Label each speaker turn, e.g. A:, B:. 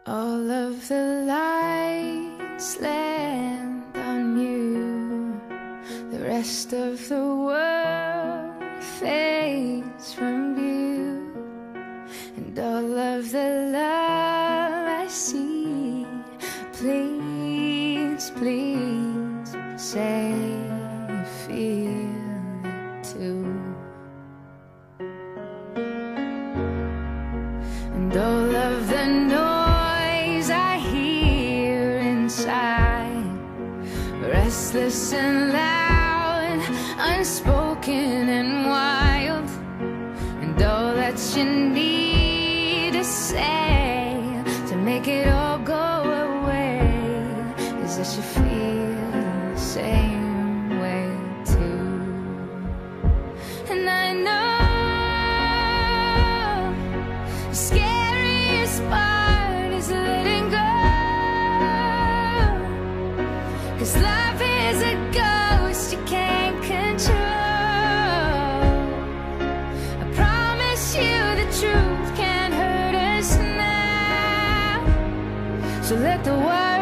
A: All of the lights land on you. The rest of the world fades from view. And all of the love I see, please, please say you feel it too. And all of the noise I hear inside, restless and loud, unspoken and wild. And all that you need to say to make it all go away is that you feel the same way too. And I know the scariest part is letting go, 'cause love is a ghost you can't control. I promise you the truth can't hurt us now, so let the world